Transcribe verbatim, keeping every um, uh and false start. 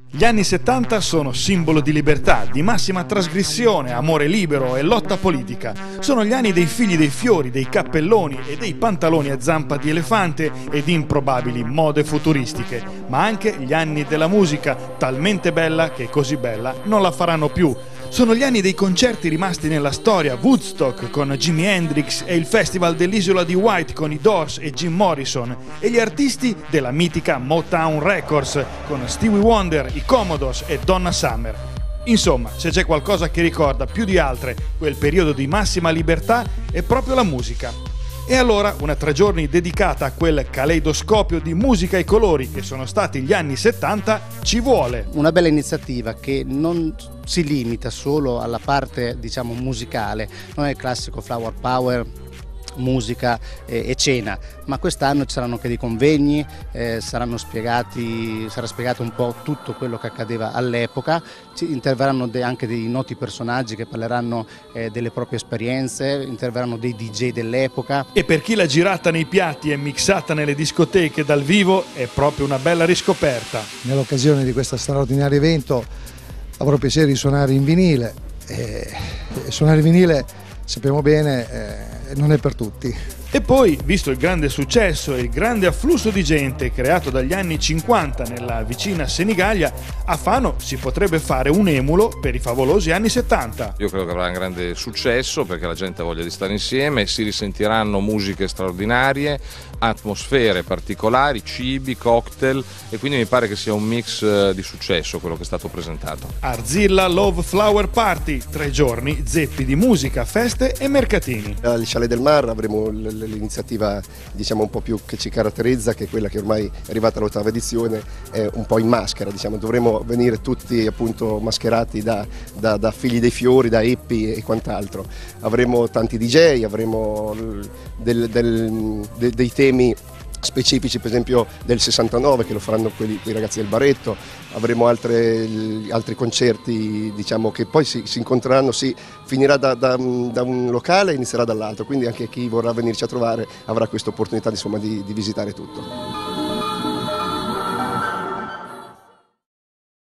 Gli anni settanta sono simbolo di libertà, di massima trasgressione, amore libero e lotta politica. Sono gli anni dei figli dei fiori, dei cappelloni e dei pantaloni a zampa di elefante e di improbabili mode futuristiche, ma anche gli anni della musica, talmente bella che così bella non la faranno più. Sono gli anni dei concerti rimasti nella storia, Woodstock con Jimi Hendrix e il Festival dell'Isola di Wight con i Doors e Jim Morrison, e gli artisti della mitica Motown Records con Stevie Wonder, i Commodores e Donna Summer. Insomma, se c'è qualcosa che ricorda più di altre quel periodo di massima libertà è proprio la musica. E allora una tre giorni dedicata a quel caleidoscopio di musica e colori che sono stati gli anni settanta ci vuole. Una bella iniziativa che non si limita solo alla parte, diciamo, musicale, non è il classico flower power, musica e, e cena, ma quest'anno ci saranno anche dei convegni, eh, saranno spiegati, sarà spiegato un po' tutto quello che accadeva all'epoca, ci interverranno de, anche dei noti personaggi che parleranno eh, delle proprie esperienze, interverranno dei D J dell'epoca. E per chi l'ha girata nei piatti e mixata nelle discoteche dal vivo è proprio una bella riscoperta. Nell'occasione di questo straordinario evento avrò piacere di suonare in vinile, e, e suonare in vinile sappiamo bene eh, non è per tutti. E poi, visto il grande successo e il grande afflusso di gente creato dagli anni cinquanta nella vicina Senigallia, a Fano si potrebbe fare un emulo per i favolosi anni settanta. Io credo che avrà un grande successo perché la gente ha voglia di stare insieme, si risentiranno musiche straordinarie, atmosfere particolari, cibi, cocktail, e quindi mi pare che sia un mix di successo quello che è stato presentato. Arzilla Love Flower Party, tre giorni zeppi di musica, feste e mercatini. Al Chalet del Mar avremo l'iniziativa, diciamo, un po' più che ci caratterizza, che è quella che ormai è arrivata all'ottava edizione, è un po' in maschera, diciamo. Dovremo venire tutti appunto mascherati da, da, da figli dei fiori, da hippie e quant'altro. Avremo tanti D J, avremo del, del, de, dei temi specifici, per esempio del sessantanove, che lo faranno quelli, quei ragazzi del Baretto. Avremo altre, altri concerti, diciamo, che poi si, si incontreranno, si finirà da, da, da un locale e inizierà dall'altro, quindi anche chi vorrà venirci a trovare avrà questa opportunità, insomma, di, di visitare tutto.